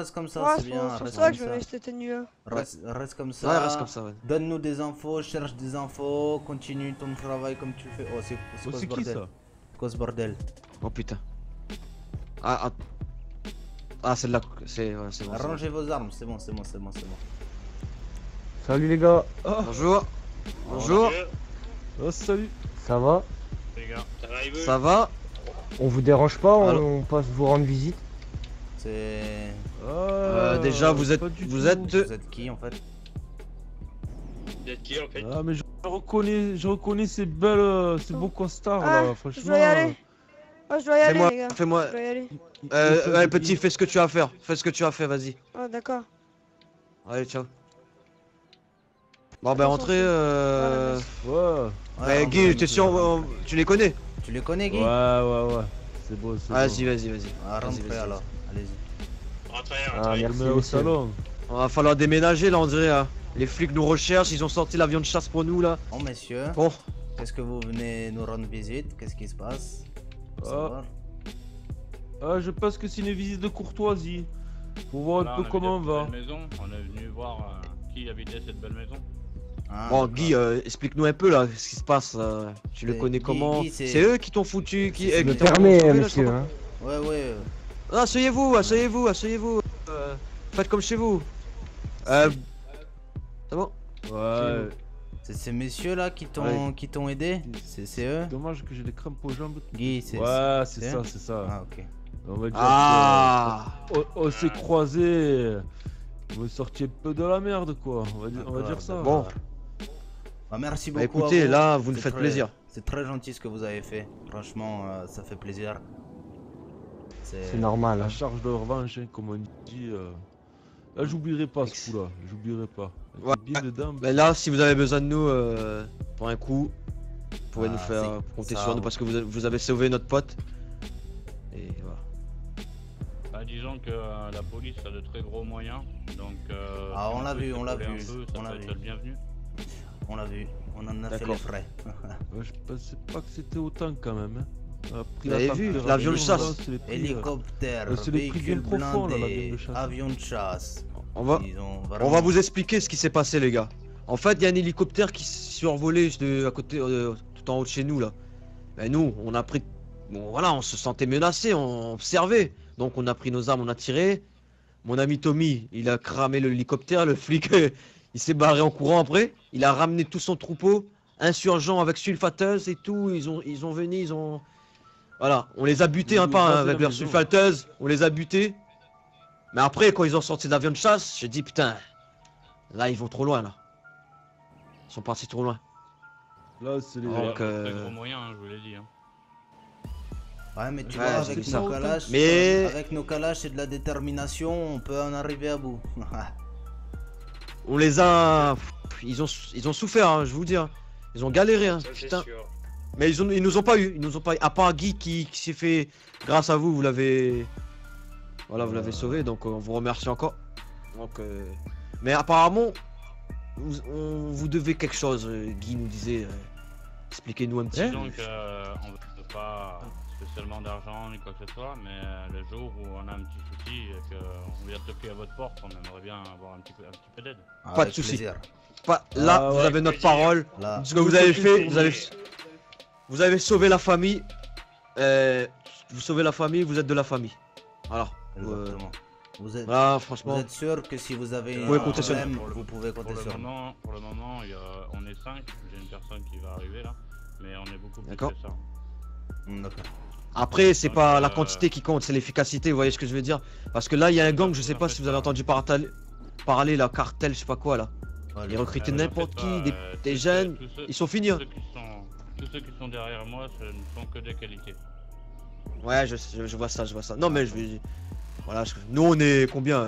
reste comme ça, Ouais, c'est bien. c'est pour Reste ça comme que je ça. vais rester tenu. Reste comme Ouais, ça. reste comme ça, ouais. Donne-nous des infos, cherche des infos, continue ton travail comme tu fais. Oh, c'est Oh, quoi ce c'est qui bordel? ça? C'est quoi ce bordel? Oh putain. Ah, ah. Ah, celle-là, c'est bon. c'est bon. Rangez vos armes, c'est bon, c'est bon, c'est bon, c'est bon. Salut les gars. Bonjour. Bonjour. Oh, salut. Ça va? Les gars, ça va, il veut. Ça va? On vous dérange pas? Alors- On passe vous rendre visite? C'est... Déjà, vous êtes- pas du vous tout. êtes- Vous êtes qui en fait? Vous êtes qui en fait? Ah, mais je reconnais ces belles, ces beaux costards Ah, là, franchement. je dois y aller. Ouais, je dois y aller, Fais-moi, les gars. fais-moi. Je dois y aller. Ouais, petit, fais ce que tu as à faire. Fais ce que tu as à faire, vas-y. Ah, d'accord. Allez, ciao. Bon, ben, Attention, entrez. Ouais. Ouais, Guy, t'es sûr, tu les connais? Tu les connais, Guy? Ouais. C'est beau, c'est beau. Vas-y, vas-y, vas-y. Ah, Vas-y, rentrez vas-y, alors, allez-y. Rentrez, Ah, rentrez. Je merci, le mets au monsieur. salon. On va falloir déménager là, on dirait. Hein. Les flics nous recherchent, ils ont sorti l'avion de chasse pour nous là. Bon, messieurs, Bon, qu'est-ce que vous venez nous rendre visite? Qu'est-ce qui se passe? Faut Ah. savoir. Ah, je pense que c'est une visite de courtoisie. Pour voir Là, un peu comment on va. Maison. On est venu voir qui habitait cette belle maison. Ah, bon d'accord. Guy, explique-nous un peu là, ce qui se passe. Tu le C'est- connais Guy- comment? Guy, c'est- C'est eux qui t'ont foutu, qui. Je Je me qui t'ont permets, sauvé, là, je monsieur. crois. Hein. Ouais, ouais. Ah, asseyez-vous, asseyez-vous, asseyez-vous. Faites comme chez vous. C'est bon? Ouais. C'est ces messieurs là qui t'ont aidé? C'est eux? Dommage que j'ai des crampes aux jambes. Guy, c'est... Ouais, c'est c'est ça, eux c'est ça. Ah, ok. On va dire Ah! que, on s'est croisés. On est sorti un peu de la merde, quoi. On va dire ça. Bon. Bah, merci Bah beaucoup. écoutez, à vous. là, vous nous C'est faites très- plaisir. C'est très gentil ce que vous avez fait. Franchement, ça fait plaisir. C'est normal. La Hein. charge de revanche, hein, comme on dit. Là, j'oublierai pas ce coup-là. J'oublierai pas. Ouais. Bien dedans. Mais là, si vous avez besoin de nous pour un coup, vous pouvez Ah, nous faire c'est- compter ça, sur nous parce que vous avez sauvé notre pote. Et voilà. Bah, disons que la police a de très gros moyens. Donc. Ah, si on l'a peut vu, on l'a s'épauler un vu, peu, on ça l'a peut vu. être le bienvenu. On l'a vu. On en a fait D'accord. les frais. Ouais, je pensais pas que c'était autant quand même. Hein. Après Vous avez la vu, température, l'avion de chasse. là, c'est les prix, Hélicoptère, c'est les prix bien véhicule profonds, là, l'avion blindé, de chasse. avion de chasse. On va, Ils ont on vraiment- va vous expliquer ce qui s'est passé, les gars. En fait, il y a un hélicoptère qui survolait à côté, tout en haut de chez nous là. Ben nous, on a pris, bon voilà, on se sentait menacé, on observait. Donc on a pris nos armes, on a tiré. Mon ami Tommy, il a cramé l'hélicoptère, le flic, il s'est barré en courant après. Il a ramené tout son troupeau, insurgents avec sulfateuse et tout. Ils ont venu, ils ont, voilà, on les a butés Ils un ont par un rasé avec la leur maison. sulfateuse, on les a butés. Mais après, quand ils ont sorti l'avion de chasse, j'ai dit putain, là ils vont trop loin là. Ils sont partis trop loin. Là, c'est les. Donc, Donc, très gros moyens, hein, je vous l'ai dit. Hein. Ouais, mais tu Ouais, vois, c'est avec ça. nos calages, Mais- avec nos calages et de la détermination, on peut en arriver à bout. On les a, ils ont souffert, hein, je vous dis. Hein. Ils ont galéré, hein, Ça, c'est putain. sûr. Mais ils nous ont pas eu, À part Guy qui s'est fait, grâce à vous, vous l'avez, voilà, vous l'avez sauvé, donc on vous remercie encore. Donc, mais apparemment, on vous devez quelque chose. Guy nous disait, expliquez-nous un petit. Disons qu'on ne veut pas spécialement d'argent ni quoi que ce soit, mais le jour où on a un petit souci et qu'on vient toquer à votre porte, on aimerait bien avoir un petit peu d'aide. Pas de Avec souci. plaisir. Pas, là, Ah vous ouais, avez notre plaisir. parole. Là, Ce que vous avez fait, vous avez sauvé la famille. Vous sauvez la famille, vous êtes de la famille. Voilà. exactement. Vous êtes, Voilà, vous franchement. êtes sûr que si vous avez Vous un pouvez compter sur problème, nous. vous pouvez compter sur nous. Pour le moment on est 5, j'ai une personne qui va arriver là, mais on est beaucoup plus D'accord. que ça. D'accord. Après, c'est Donc, pas la quantité qui compte, c'est l'efficacité, vous voyez ce que je veux dire? Parce que là, il y a un gang, je sais pas si vous avez entendu parler, là, cartel, je sais pas quoi, là. Voilà. Ils recrutent vous en n'importe faites qui, pas, des tous jeunes, ceux- ils sont finis. Hein. tous ceux qui sont derrière moi, ce ne sont que des qualités. Ouais, je vois ça, Non, mais je vais. Voilà, nous, on est combien?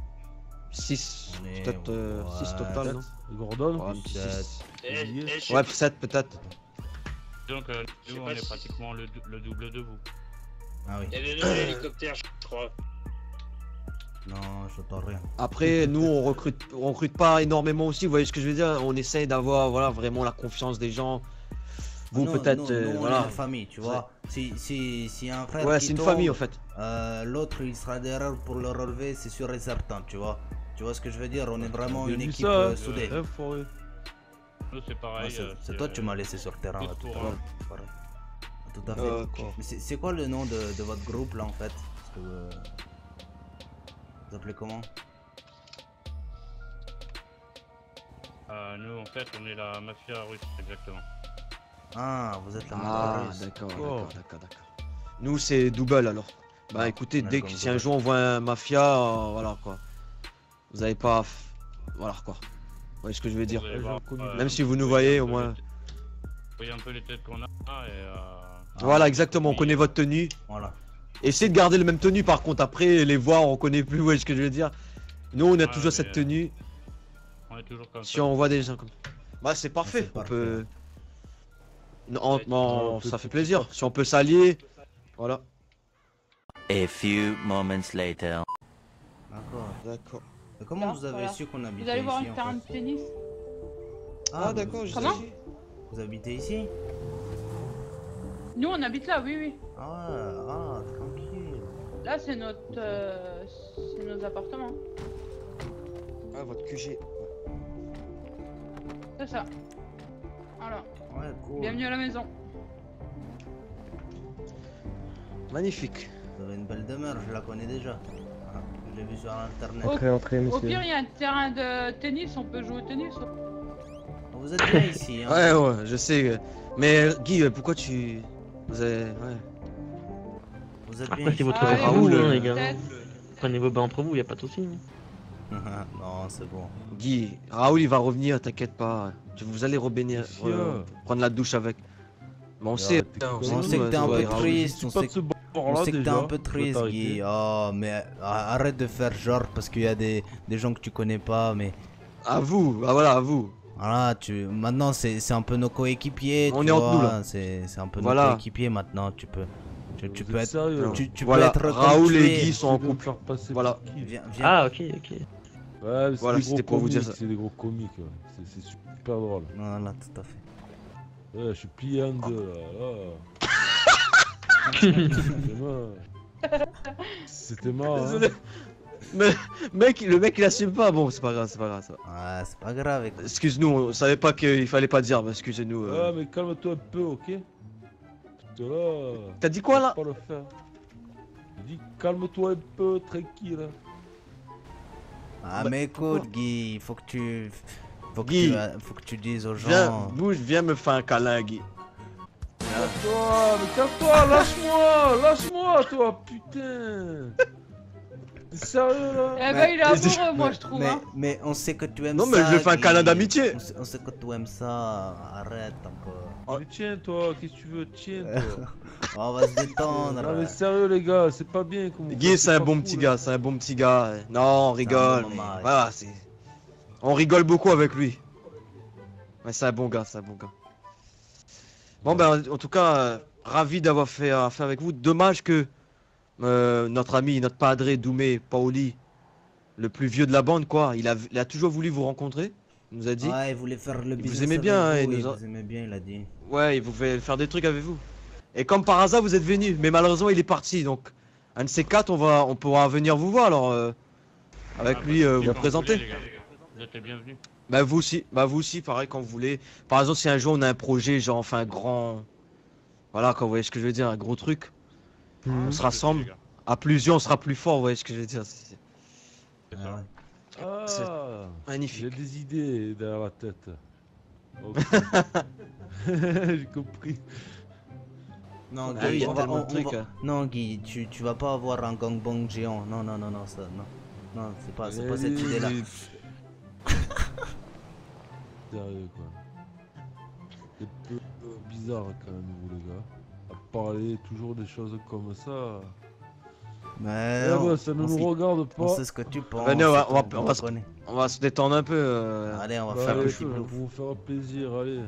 6, On est- peut-être 6 ouais, total, non? Gordon. Ouais, un petit Sept. six. Oublié. Ouais, 7 peut-être. Donc Je sais nous on pas est si- pratiquement le double de vous. Ah oui. Il y avait deux hélicoptères, je crois. Non, j'entends rien. Après, nous, on recrute pas énormément aussi, vous voyez ce que je veux dire? On essaye d'avoir, voilà, vraiment la confiance des gens. Vous Nous, peut-être, nous, on voilà. est une famille, tu vois. Si un frère Ouais, qui c'est une tombe, famille en fait. l'autre il sera derrière pour le relever, c'est sûr et certain, tu vois. Tu vois ce que je veux dire? On est vraiment J'ai une vu équipe ça, soudée. forêt. Nous, c'est pareil. C'est toi tu m'as laissé sur le terrain là, tout à l'heure. Pareil. Tout à fait. D'accord. Mais c'est quoi le nom de votre groupe là en fait? Parce que, vous appelez comment? Nous, en fait, on est la mafia russe, exactement. Ah, vous êtes la Ah, mafia russe. d'accord. Nous, c'est double alors. Bah écoutez, dès que si un jour on voit un mafia, voilà quoi. Vous avez pas. Voilà quoi. Vous voyez ce que je veux dire? Vous allez voir, Même si vous nous voyez, au moins. Vous voyez un peu les têtes qu'on a et. Voilà, exactement, on connaît votre tenue. Voilà. Essayez de garder le même tenue par contre, après les voir, on connaît plus, vous voyez ce que je veux dire? Nous, on a Ouais, toujours cette tenue. On est toujours comme Si ça. on voit des gens comme bah c'est parfait, c'est on parfait. peut. Non, ça fait plaisir. Si on peut s'allier, voilà. A few moments later. D'accord. Et comment vous avez su qu'on habitait Vous allez voir ici un en terrain de fait? tennis. Ah d'accord, je Comment sais. Vous habitez ici? Nous, on habite là, oui, oui. Ah, tranquille. Là, c'est notre, c'est nos appartements. Ah, votre QG. C'est ça. Voilà. Ouais, cool. Bienvenue à la maison. Magnifique. Vous avez une belle demeure, je la connais déjà. Ah, je l'ai vu sur internet. Entrez, Au monsieur. pire, il y a un terrain de tennis, on peut jouer au tennis. Vous êtes bien ici, hein? Ouais, je sais. Mais Guy, pourquoi tu. Vous avez. Ouais. Vous êtes bien Après, c'est ici. votre Ah, Raoul, Raoul, les gars. peut-être. Prenez vos bains entre vous, y a pas de soucis. Non, c'est bon. Guy, Raoul il va revenir, t'inquiète pas. Vous allez rebénir, Qu'est-ce qu'il y a prendre la douche avec. Mais on sait, On sait que t'es un peu triste, on Pas sait de ce on bord-là sait que t'es déjà. un peu Faut triste, t'arrêter. Guy. Oh, mais arrête de faire genre parce qu'il y a des gens que tu connais pas, mais à vous, ah voilà, à vous. voilà, maintenant c'est un peu nos coéquipiers. On tu est entre nous, vois, là. C'est un peu Voilà. nos coéquipiers maintenant. Tu peux Vous peux êtes être sérieux, là tu Voilà, peux être comme Raoul tu et es. Guy sont en Tu veux me couple. faire passer Voilà. pour qui Viens. Ah, ok. Ouais, mais c'est Voilà, des c'était gros pour vous dire comiques, ça. c'est des gros comiques. Ouais. C'est super drôle. Voilà, tout à fait. Ouais, je suis plié en deux là. C'était marrant. Désolé. Mais le mec il assume pas, bon c'est pas grave, ça va. Ouais, c'est pas grave. Écoute. Excuse-nous, on savait pas qu'il fallait pas dire, mais excusez-nous. Ah, mais calme-toi un peu, ok? Parce que là. T'as dit quoi là? Faut pas le faire. Je dis calme-toi un peu, tranquille. Ah, Bah, mais écoute, Guy, il faut que tu Guy, faut que tu dises aux Viens, gens. bouge, viens me faire un câlin, Guy. Calme-toi, mais calme-toi, lâche-moi, toi, putain. T'es sérieux là? Eh ben, il est amoureux, moi, je trouve. Hein. Mais on sait que tu aimes Non, ça. mais je lui fais un Guy. câlin d'amitié. On sait que tu aimes ça. Arrête un peu. Mais tiens, toi, qu'est-ce que tu veux? Tiens, toi. On va se détendre. Non, mais sérieux, les gars, c'est pas bien. Comme Guy, c'est un bon petit gars, c'est un bon petit gars. Non, on rigole. bon mais mari. voilà, c'est. On rigole beaucoup avec lui. Ouais, c'est un bon gars, c'est un bon gars. Bon, ben, en tout cas, ravi d'avoir fait affaire avec vous. Dommage que notre ami, notre padre Doumé Paoli, le plus vieux de la bande, quoi, il a toujours voulu vous rencontrer. Il nous a dit. Ouais, il voulait faire le business. vous aimez avec bien, hein, vous, il il nous a- vous aimait bien, il a dit. Ouais, il voulait faire des trucs avec vous. Et comme par hasard, vous êtes venu. Mais malheureusement, il est parti. Donc, un de ces quatre, on pourra venir vous voir. Alors, avec lui, vous présenter. Vous êtes les bienvenus. Bah vous aussi, pareil quand vous voulez. Par exemple, si un jour on a un projet, genre enfin un grand, voilà, quand vous voyez ce que je veux dire, un gros truc, on se rassemble. À plusieurs, on sera plus fort, vous voyez ce que je veux dire. C'est Ah ouais. C'est Ah, j'ai magnifique. des idées derrière la tête. Ok. J'ai compris. Non, Ah oui, il y a on va- tellement de on trucs. va- Non, Guy, tu vas pas avoir un gangbang géant. Non, ça, non. Non, c'est pas cette Allez, idée-là. Sérieux quoi. C'est un peu bizarre quand même vous les gars. À parler toujours des choses comme ça. Mais Eh on, ben, ça ne on nous sait- regarde on pas. sait ce que tu penses. Venez, on va se se- On va se détendre un peu. Allez, on va Bah, faire le allez, petit vous bluff. vous faire plaisir, allez.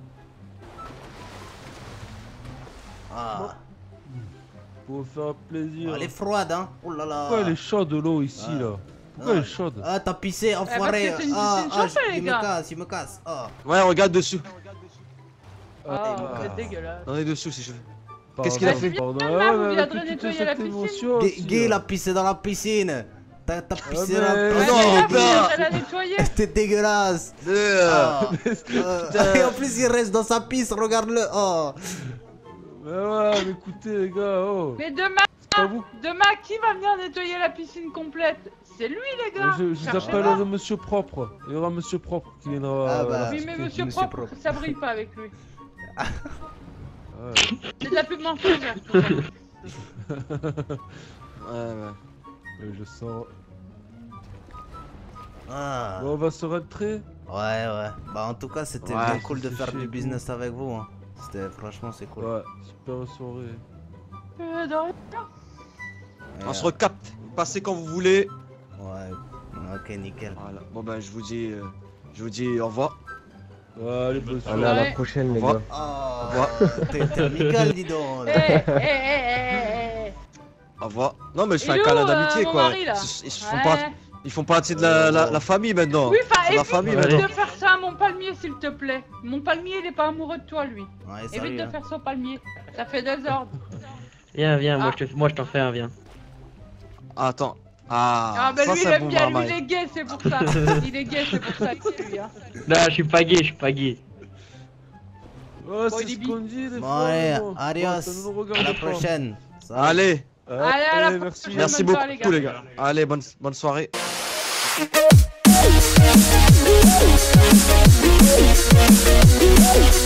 Ah, Pour vous faire plaisir. elle est froide, hein. Oh là là. Pourquoi elle est chaude l'eau ici Ah. là? Pourquoi elle est chaude? Ah, t'as pissé, enfoiré. parce que c'est une Ah, piscine chauffée, les il me gars. casse, il me casse. Ah. Ouais, regarde dessus. Ah, vous êtes dégueulasse. On est dessous si je veux. Pardon, Qu'est-ce qu'il a fait? pardon. Là, Ouais, vous mais viendrez avec toute nettoyer cette la piscine. émotion aussi, Gay, là. il a pissé dans la piscine. T'as pissé mais- dans la Non, Ouais, piscine. mais là, vous putain. viendrez la nettoyer. T'es dégueulasse. Ah. Et en plus, il reste dans sa pisse, regarde-le. Oh. Mais ouais, mais écoutez les gars, oh. Mais demain, C'est pas vous. qui va venir nettoyer la piscine complète? C'est lui, les gars. Je vous Cherchez appellerai pas. Monsieur Propre. Il y aura Monsieur Propre qui viendra. Ah bah. Oui, mais monsieur Monsieur propre, ça brille pas avec lui. Ouais. C'est de la pigmentation verte. tout ça. Ouais. Je sens. Ah. Bon, on va se rentrer. Ouais. Bah, en tout cas, c'était Ouais, bien cool de c'est faire chier, du tout. business avec vous. Hein. C'était franchement, c'est cool. Ouais, super soirée. De rien. On se recapte. Passez quand vous voulez. Ouais. Ok, nickel. Voilà. Bon ben je vous dis au revoir. Ouais, allez, bonne Allez, à la Ouais. prochaine, les Au revoir. gars. Oh, revoir. t'es amical, dis donc. Eh. Au revoir. Non mais je fais Il un est câlin où, d'amitié mon quoi. mari, là Ils font partie de la famille maintenant. Oui, enfin, C'est la évite famille de maintenant. faire ça à mon palmier, s'il te plaît. Mon palmier, il est pas amoureux de toi, lui. Ouais, Évite salut. de Hein. faire son palmier. Ça fait désordre. Viens, Ah. moi je t'en fais un, viens. Attends. Ah, bah ça lui, il c'est aime bon bien. Lui, marmaille. il est gay, c'est pour ça. Il est gay, c'est pour ça que lui, hein. Non, je suis pas gay. Ouais, Bon, c'est il est ce bi. qu'on dit des Bon, fois. allez, mais bon. adios. Ouais, ça ne nous regarde À la pas. prochaine. Salut. Allez, Allez, à la merci. prochaine. merci bonne beaucoup soirée, les gars. Allez, bonne soirée. We'll be right back.